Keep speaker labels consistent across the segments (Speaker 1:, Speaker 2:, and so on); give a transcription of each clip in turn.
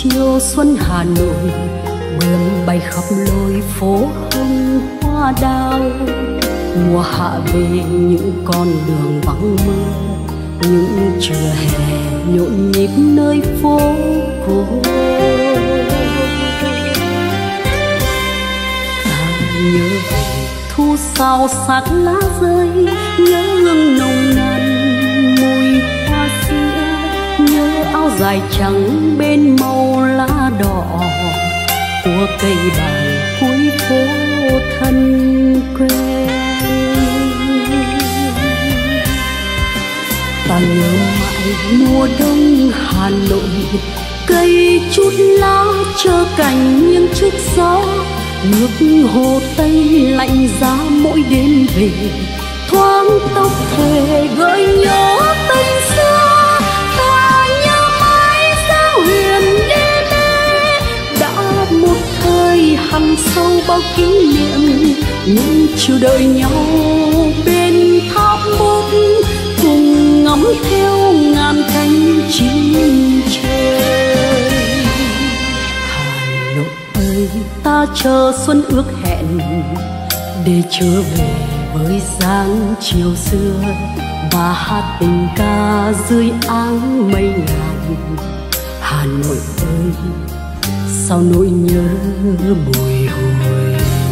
Speaker 1: Chiều xuân Hà Nội bướm bay khắp lối phố hồng hoa đào. Mùa hạ về những con đường vắng mưa, những trưa hè nhộn nhịp nơi phố cổ. Ta nhớ về thu sao sắc lá rơi, nhớ hương nồng nàn mùi hoa sữa, nhớ áo dài trắng bên màu lá đỏ của cây bàng cuối phố thân quen. Ta nhớ mãi mùa đông Hà Nội, cây chút lá chờ cành nghiêng trước gió, nước hồ Tây lạnh giá mỗi đêm về, thoáng tóc thề gợi nhớ tình xưa. Ta nhớ mãi sao huyền đi mê, đã một thời hằn sâu bao kỷ niệm, những chiều đợi nhau bên tháp bút, cùng ngắm theo ngàn cánh chim trời. Hà Nội ơi, ta chờ xuân ước hẹn để trở về với dáng chiều xưa, và hát tình ca dưới áng mây ngàn. Hà Nội ơi, sao nỗi nhớ bồi hồi.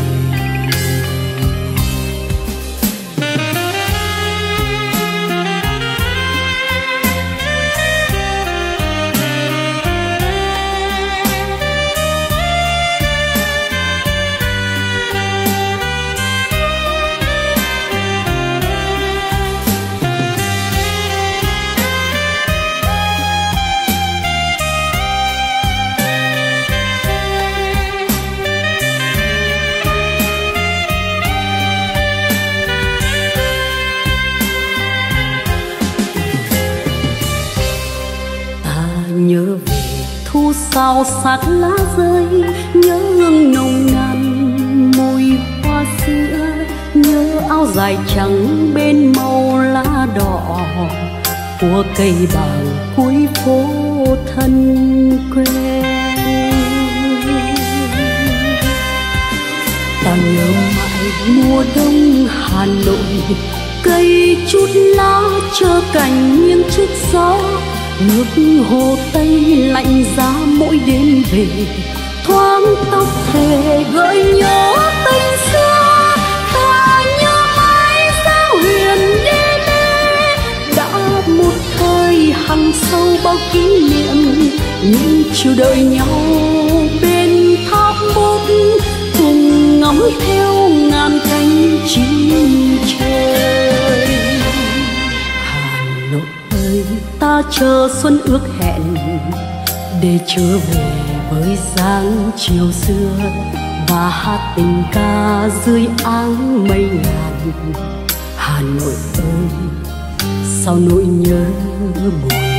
Speaker 1: Nhớ về thu sao sắc lá rơi, nhớ hương nồng nàn mùi hoa sữa, nhớ áo dài trắng bên màu lá đỏ của cây bàng cuối phố thân quen. Ta nhớ mãi mùa đông Hà Nội, cây chút lá chờ cành nghiêng trước gió, nước hồ Tây lạnh giá mỗi đêm về, thoáng tóc thề gợi nhớ tình xưa. Ta nhớ mãi sao huyền đi mê, đã một thời hằn sâu bao kỷ niệm, những chiều đợi nhau bên tháp bút, cùng ngắm theo ngàn cánh chim trời. Hà Nội ơi, ta chờ xuân ước hẹn để trở về với dáng chiều xưa, và hát tình ca dưới áng mây ngàn. Hà Nội ơi, sao nỗi nhớ buồn.